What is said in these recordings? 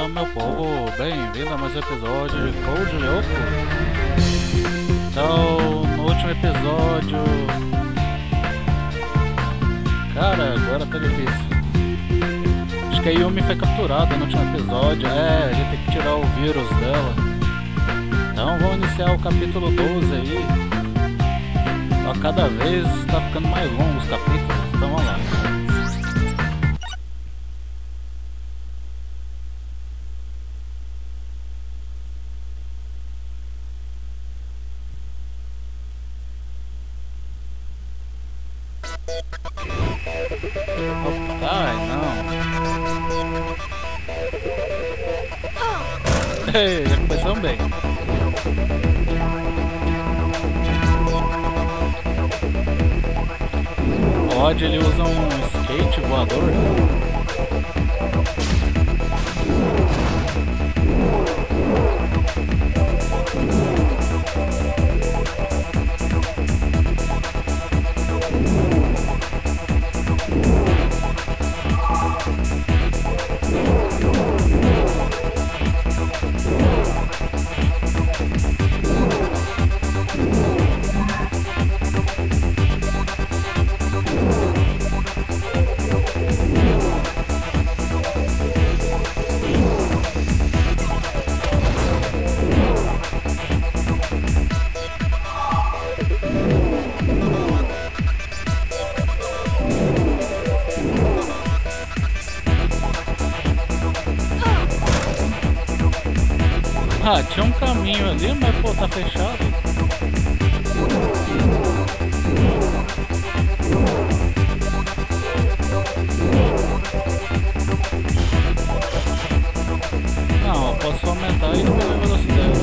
Fala, meu povo, bem-vindo a mais um episódio de Code Lyoko. Então, no último episódio... Cara, agora tá difícil. Acho que a Yumi foi capturada no último episódio. A gente tem que tirar o vírus dela. Então vamos iniciar o capítulo 12 aí. A cada vez tá ficando mais longo os capítulos, então vamos lá. Ai, não. Ei, já começamos bem. O Rod, ele usa um skate voador. Ah, tinha um caminho ali, mas pô, tá fechado. Não, eu posso aumentar e diminuir a velocidade.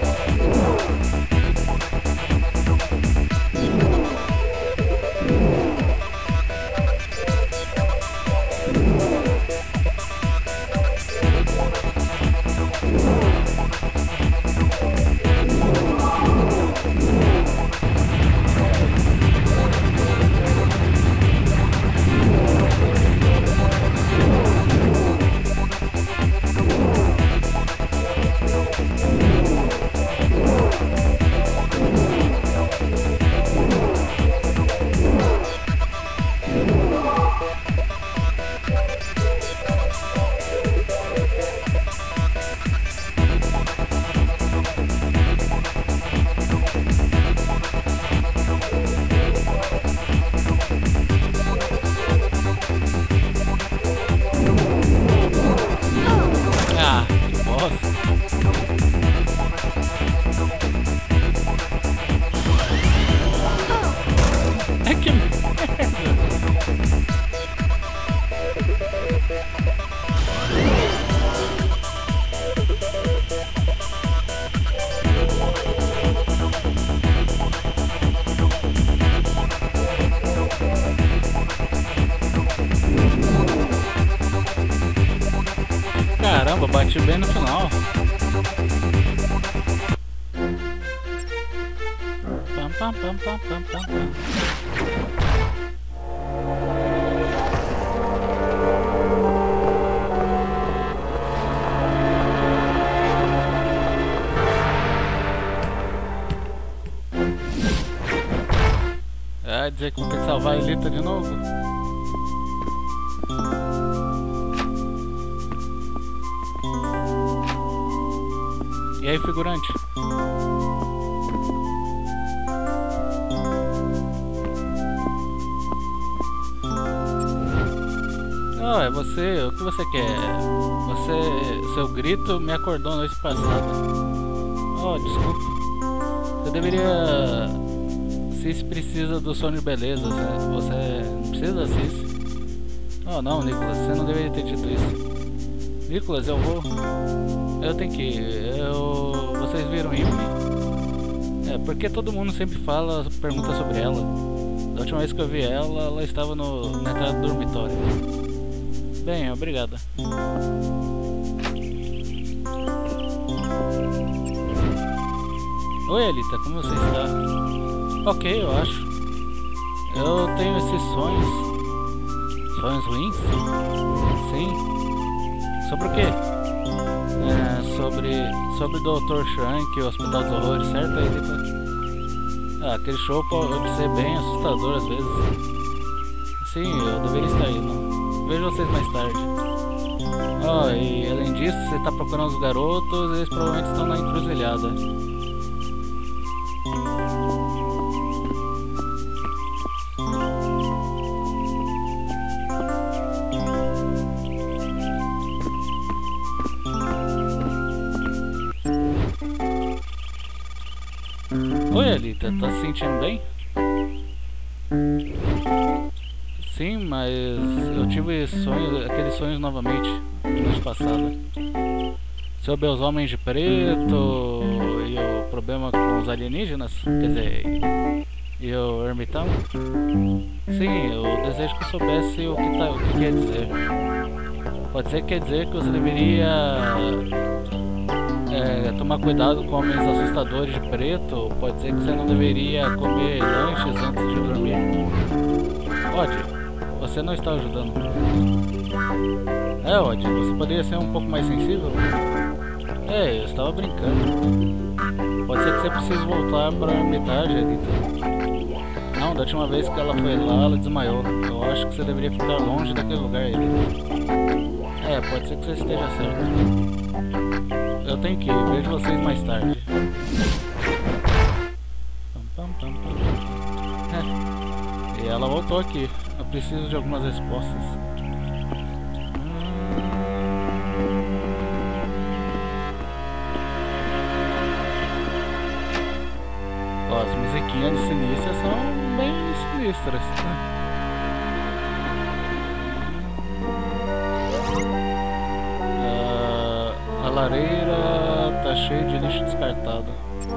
Caramba, bati bem no final. Pam, pam, pam, pam, pam, pam, pam. Dizer que vou ter que salvar a Elita de novo. E aí, figurante? Oh, é você. O que você quer? Seu grito me acordou na noite passada. Oh, desculpa. Você deveria... Cis precisa do sono de beleza. Você não precisa, Cis? Oh, não, Nicholas. Você não deveria ter dito isso. Nicholas, eu vou... Eu tenho que ir. Vocês viram Yumi? Porque todo mundo sempre pergunta sobre ela. Da última vez que eu vi ela, ela estava na entrada do dormitório. Bem, obrigada. Oi, Elita, como você está? Ok, eu acho. Eu tenho esses sonhos. Sonhos ruins? Sim. Sobre o quê? Sobre o Dr. Shank e o Hospital dos Horrores, certo? Aquele show pode ser bem assustador às vezes. Sim, eu deveria estar indo. Vejo vocês mais tarde. E além disso, você está procurando os garotos, eles provavelmente estão na encruzilhada. Oi, Alita, tá se sentindo bem? Sim, mas eu tive aqueles sonhos novamente, noite passada. Sobre os homens de preto e o problema com os alienígenas, quer dizer, e o ermitão. Sim, eu desejo que eu soubesse o que quer dizer. Pode ser que quer dizer que você deveria tomar cuidado com homens assustadores de preto. Pode ser que você não deveria comer lanches antes de dormir. Pode. Você não está ajudando. Odd, você poderia ser um pouco mais sensível? Eu estava brincando. Pode ser que você precise voltar para a Hermitage, Elita. Não, da última vez que ela foi lá, ela desmaiou. Eu acho que você deveria ficar longe daquele lugar, Elita. Pode ser que você esteja certo. Eu tenho que ir, vejo vocês mais tarde. E ela voltou aqui. Eu preciso de algumas respostas. As musiquinhas de sinistras são bem sinistras. A lareira tá cheia de lixo descartado.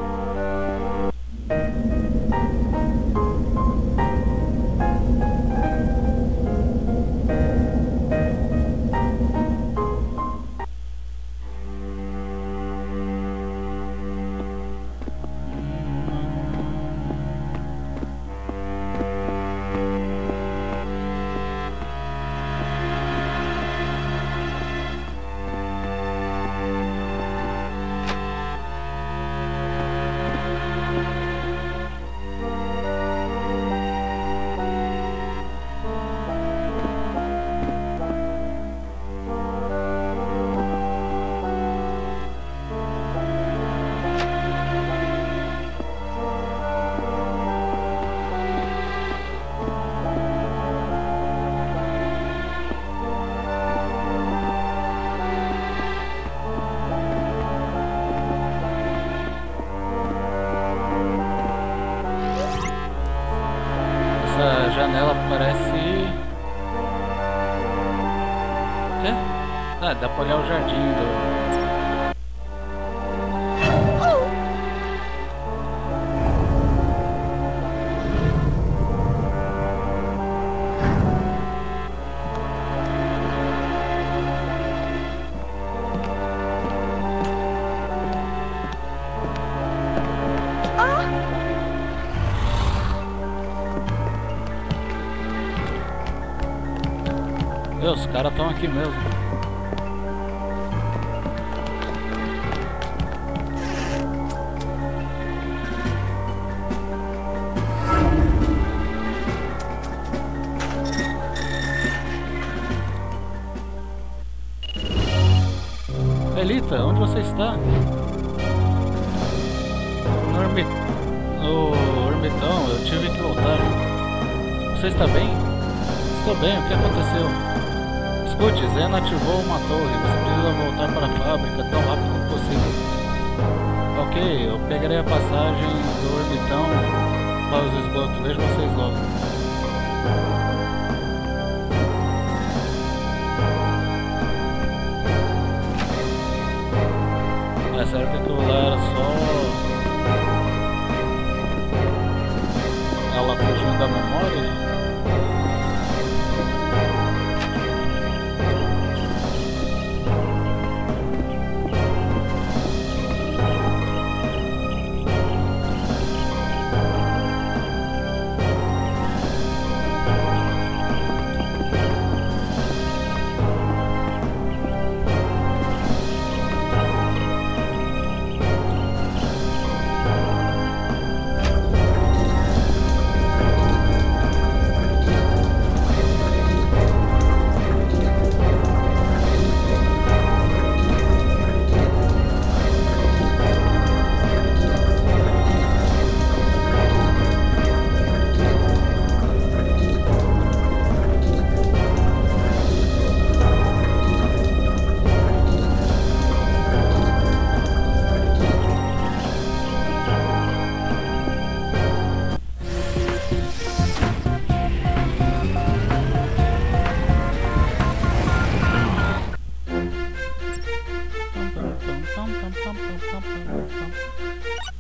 Essa janela parece... Quê? Dá pra olhar o jardim do... Os caras estão aqui mesmo. Elita, onde você está? No ermitão, eu tive que voltar. Você está bem? Estou bem, o que aconteceu? Escute, Zen ativou uma torre. Você precisa voltar para a fábrica tão rápido quanto possível. Ok, eu pegarei a passagem do ermitão para os esgotos. Vejo vocês logo. Será que aquilo lá era só ela fugindo da memória?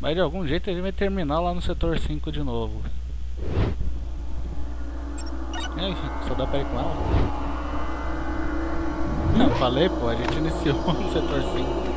Mas de algum jeito ele vai terminar lá no setor 5 de novo. E aí, só dá pra ir com ela? Não, falei, pô, a gente iniciou no setor 5.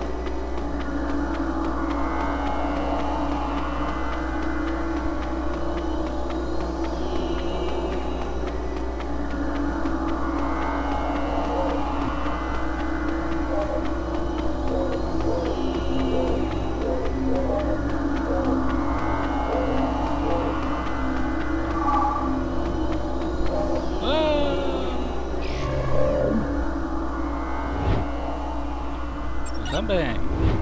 Também.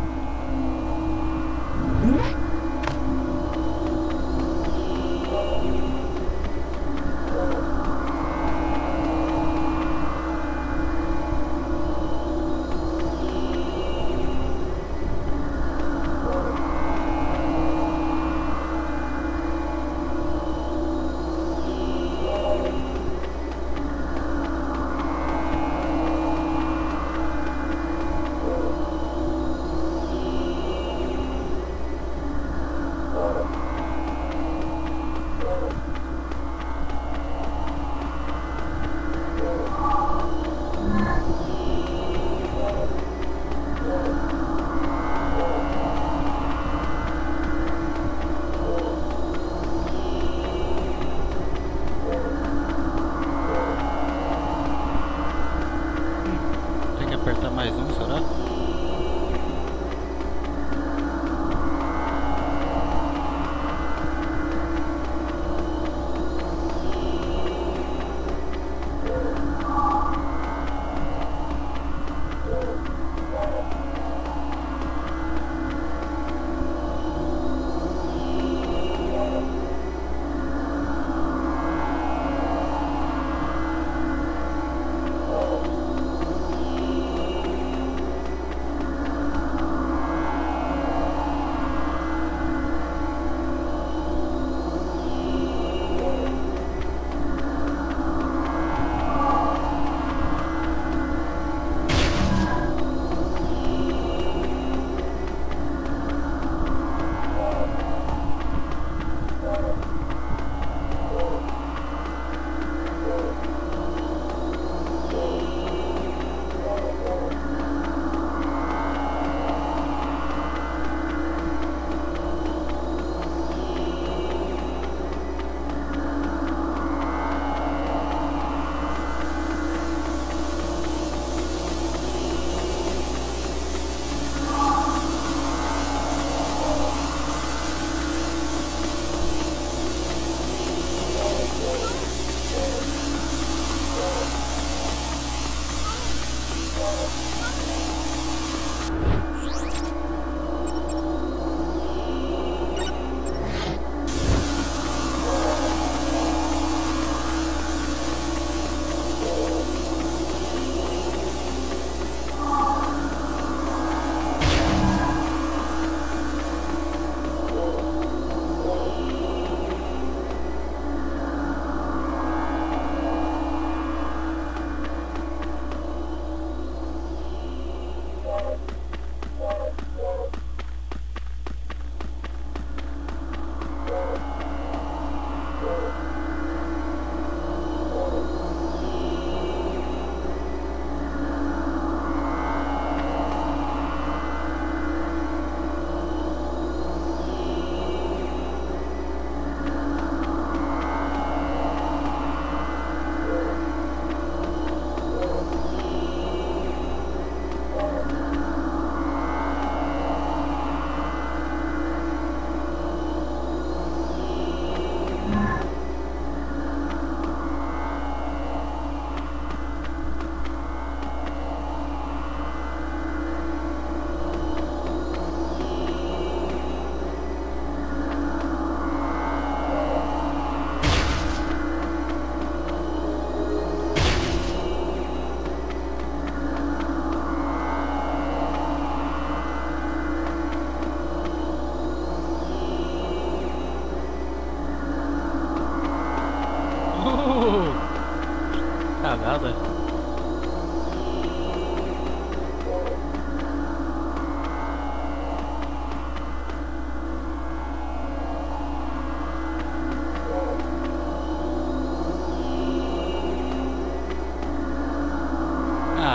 Apertar mais um, será?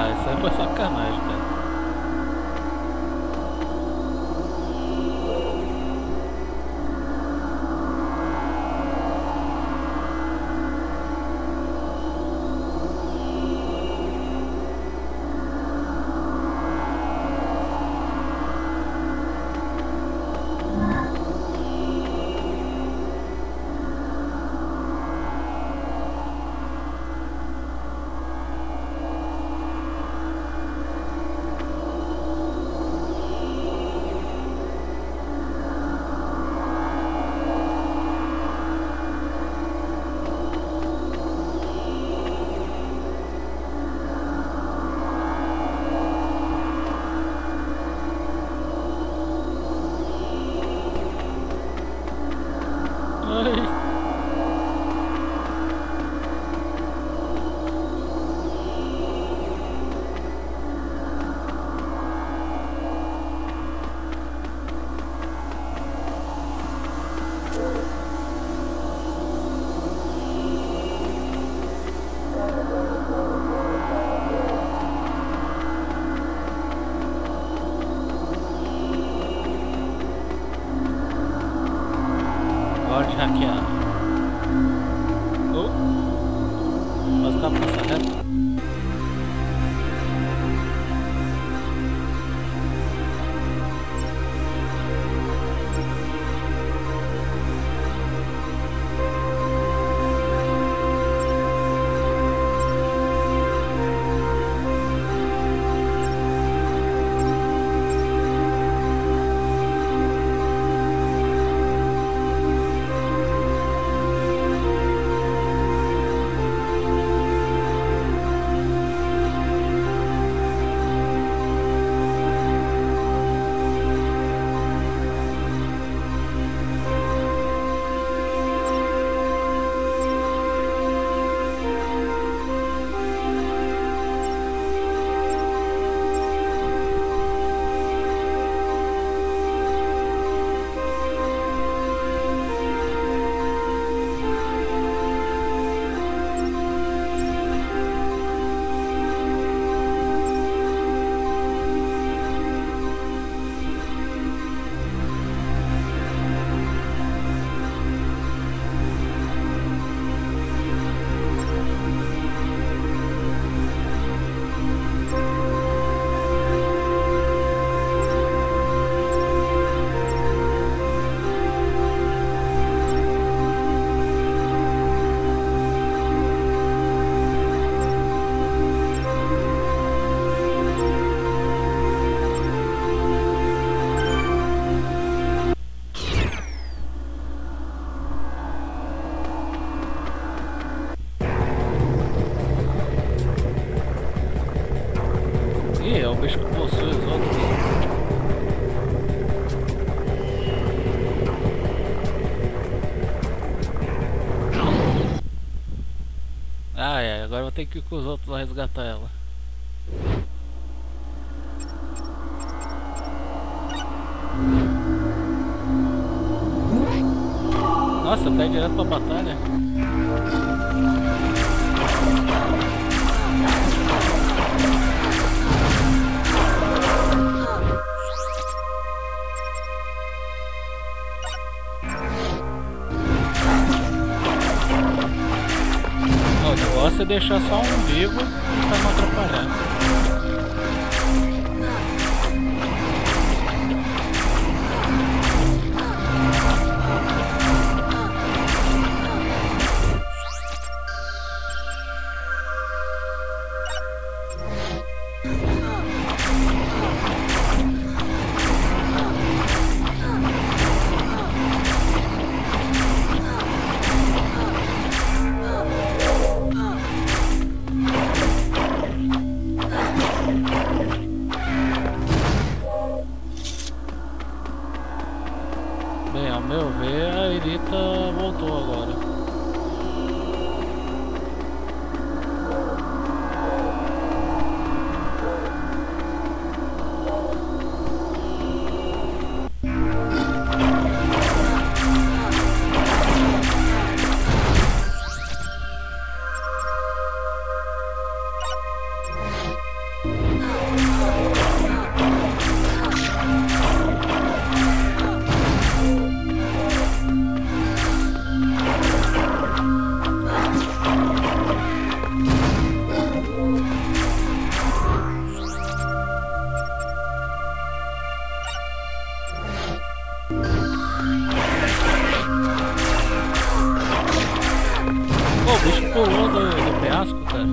Ah, isso aí foi sacanagem, cara. Ai. Hora de hackear. Oh, mas tá passando reto. Ih, é o bicho que possui os outros. Ah, é, agora eu vou ter que ir com os outros lá resgatar ela. Nossa, tá direto pra batalha. O negócio é deixar só um vivo pra não atrapalhar. cara.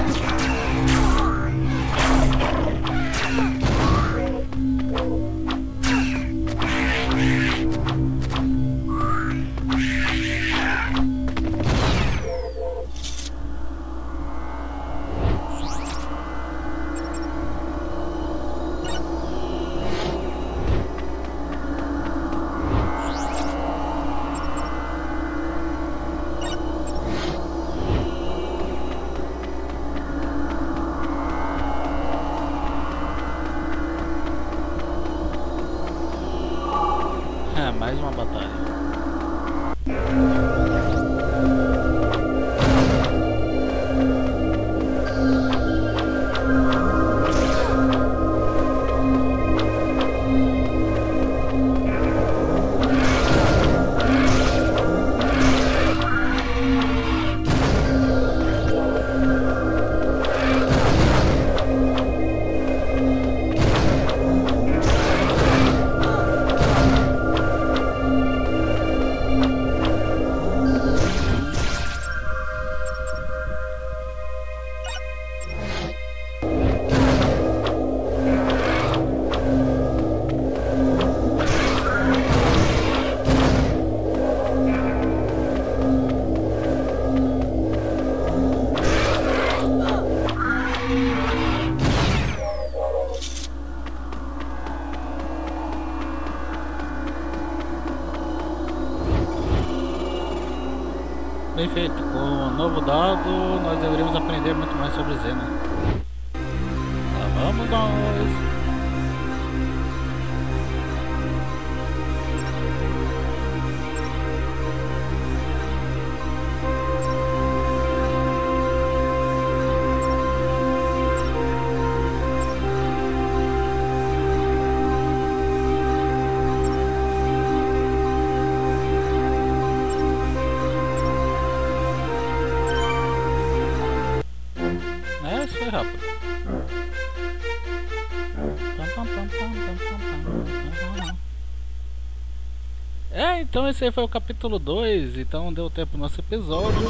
Mais uma batalha. Bem feito, com o novo dado nós deveríamos aprender muito mais sobre Xena. Lá vamos nós! Isso foi rápido. Então esse aí foi o capítulo 2, então deu tempo do nosso episódio.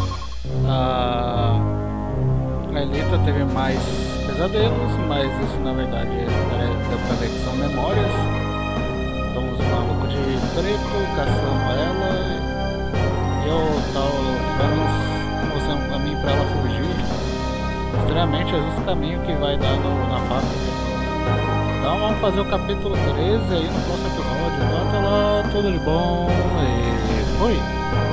A Elita teve mais pesadelos, mas isso na verdade deu pra ver que são memórias. Então os malucos de preto caçando ela e eu tava mostrando um caminho pra ela fugir. Extremamente é justo o caminho que vai dar na fábrica. Então vamos fazer o capítulo 13 aí no próximo episódio. Então até lá, tudo de bom e fui!